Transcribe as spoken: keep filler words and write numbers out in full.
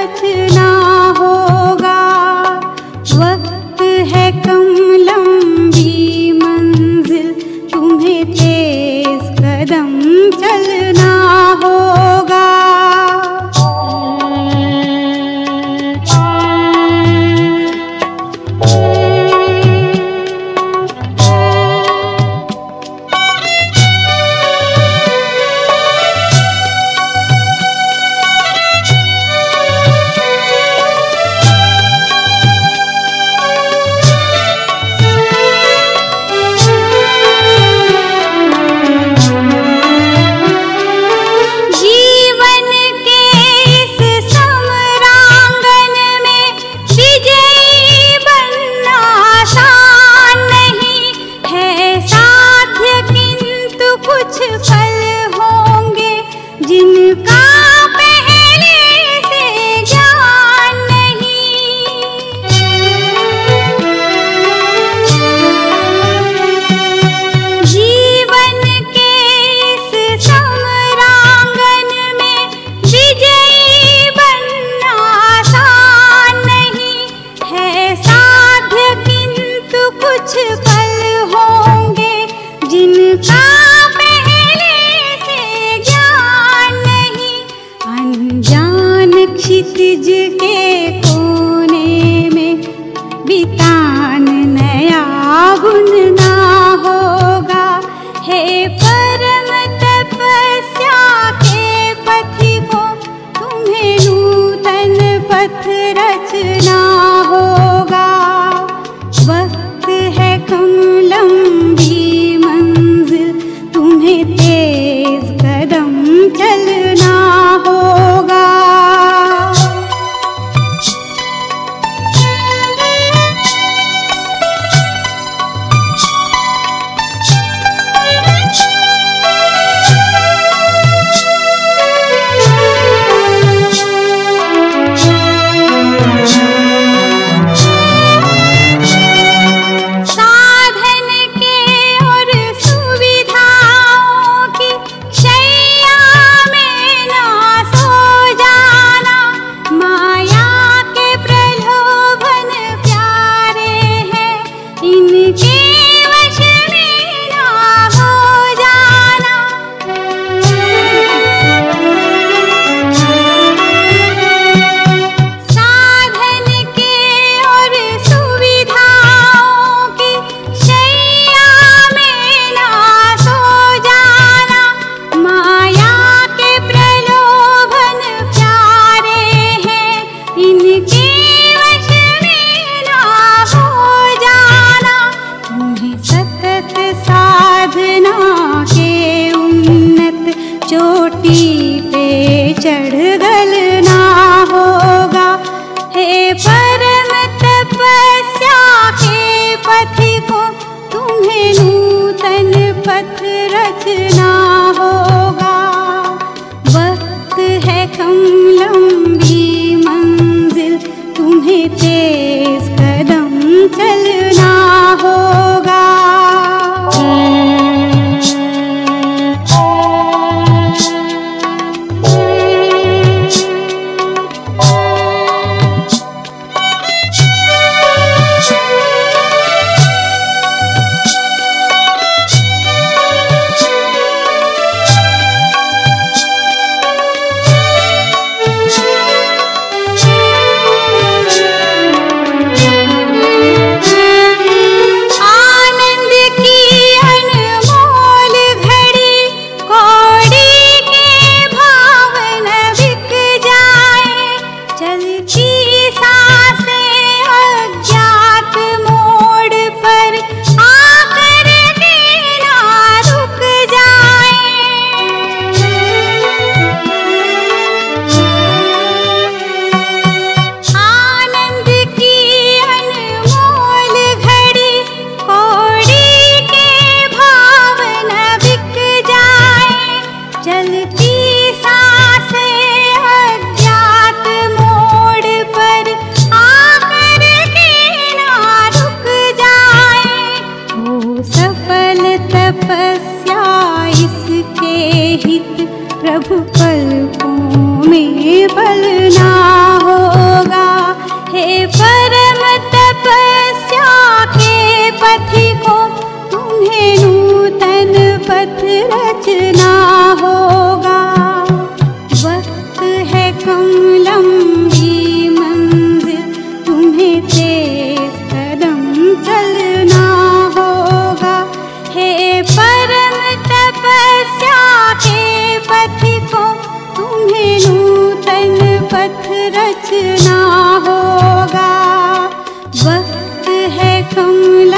रचना होगा। वक्त है कम लंबी मंजिल, तुम्हें तेज कदम चलना होगा। क्षितिज के कोने में बितान नया बुनना होगा। हे परम तपस्या के पथिको, तुम्हें नूतन पथ रचना होगा। वक्त है कम लंबी मंजिल, तुम्हें तेज कदम चलना होगा। चोटी पे चढ़ गलना होगा। हे परम तपस्या के पथिको, तुम्हें नूतन पथ रचना होगा। वक्त है कम लंबी मंजिल, तुम्हें तेज कदम चलना होगा। प्रभु पलकों में पलना हो। पथ रचना होगा। वक्त है कम लंबी मंजिल, तुम्हें तेज कदम चलना होगा। हे परम तपस्या के पथिकों, तुम्हें नूतन पथ रचना होगा। वक्त है कम